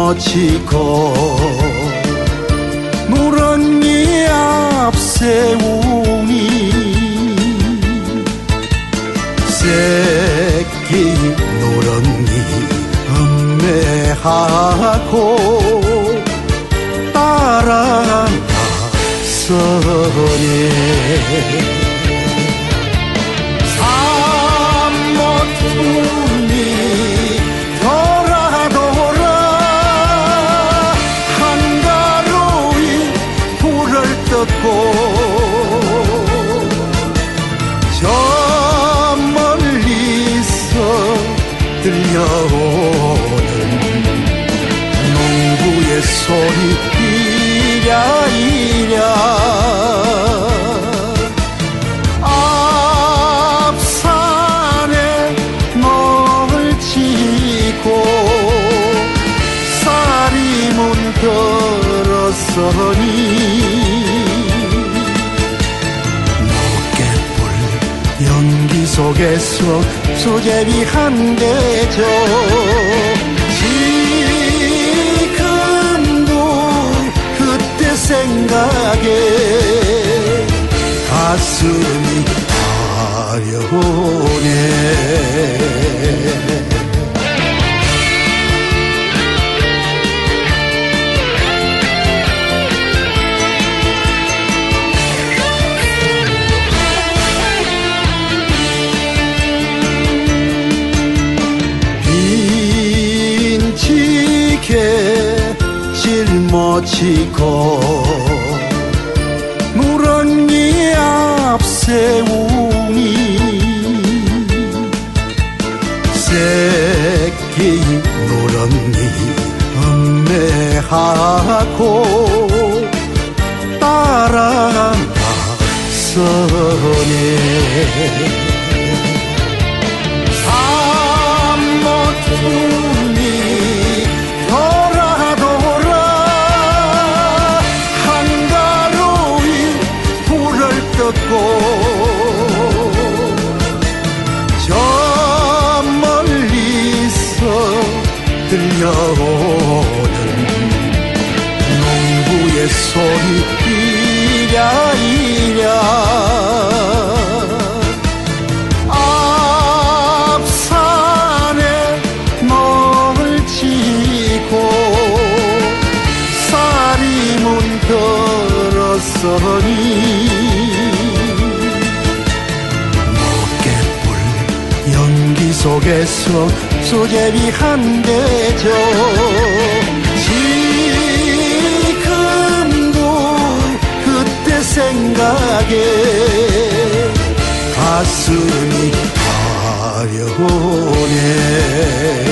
짊어지고 누런이 앞세우니 새끼 누런이 음매하고 따라가서네 산모퉁이 돌아 돌아 한가로이 불을 떴고 저 멀리서 들려오는 농부의 소리 이랴 이랴 앞산에 널 지고 쌀이 문들었으니 노깨불 연기 속에서 수제비 한 대죠 생각에 가슴이 아려오네 빈지게 짊어지고 누런이 앞세우니 새끼 누런이 음매하고 따라가서네 산모퉁이 저 멀리서 들려오는 농부의 소리 이랴 이랴 앞산에 널 지고 쌀이 문들었으니 연기 속에서 수제비 한 대죠 지금도 그때 생각에 가슴이 아려오네